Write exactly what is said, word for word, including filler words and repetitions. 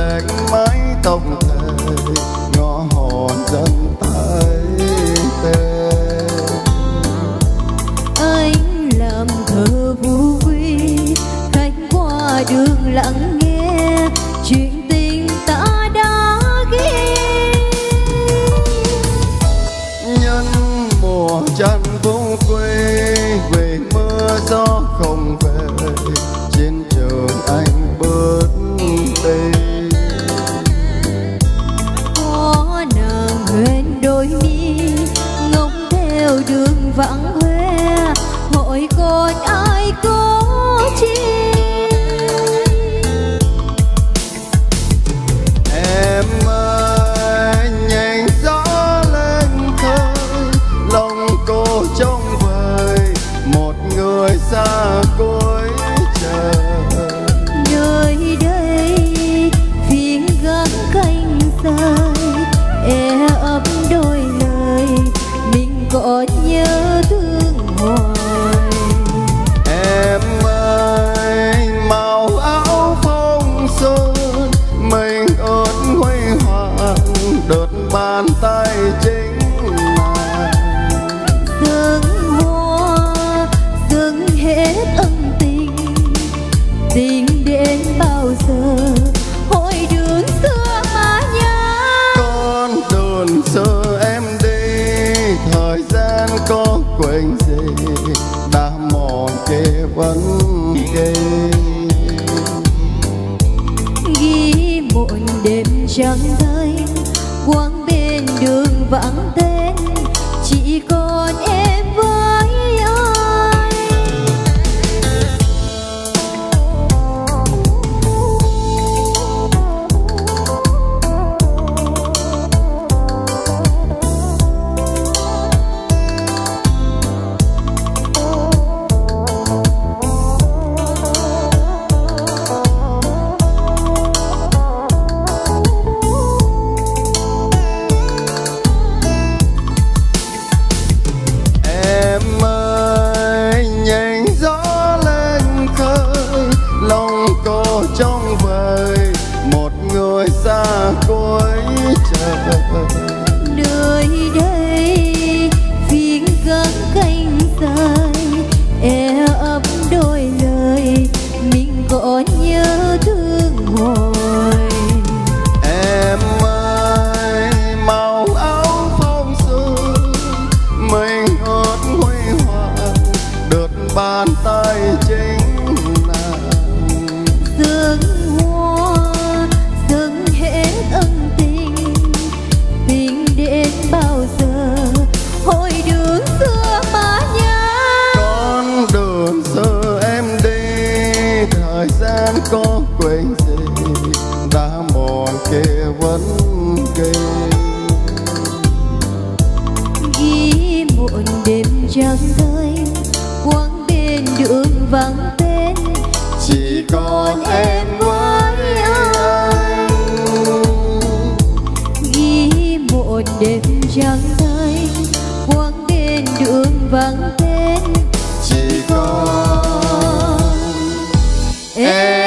lệch mái tóc thề ngõ hồn dân tái tê. Anh làm thơ vu vi khách qua đường lặng nghe chuyện tình ta đã ghi. Nhân mùa chăn vùng quê về mưa gió không về trên trường anh bớt đây. Có nàng huyền đôi mi ngóng theo đường vắng hoe hỏi còn ai có chi. Em ơi nhành gió lên khơi lòng cô trông vời một người xa cuối trời. Nơi đây phiên gắng canh dài e ấp đôi lời mình còn nhớ thương hoài. Em ơi màu áo phong sơn mình ướt huy hoàng đợt bàn tay chính nàng. Dâng hoa dâng hết ân tình tình đến bao giờ hỏi đường xưa mà nhớ. Con đường xưa em đi thời gian có quên gì đã mòn kề vẫn kề. Ghi một đêm trắng thanh quang bên đường vắng tên chỉ còn em với anh. Em ơi nhành gió lên khơi lòng cô trong vời một người xa cuối trời. Nơi đây phiên gắng canh dài e ấp đôi lời mình còn nhớ thương hoài. Em ơi màu áo phong sương mình ướt huy hoàng đợt bàn tay chính nàng. Dâng hoa dâng hết ân tình tình đến bao giờ hỏi đường xưa mà nhớ. Con đường xưa em đi thời gian có quên gì đã mòn kề vẫn kề. Ghi một đêm trắng thanh quang bên đường vắng tên Chỉ còn em với anh. Ghi một đêm trắng thanh quang bên đường vắng tên Chỉ còn em.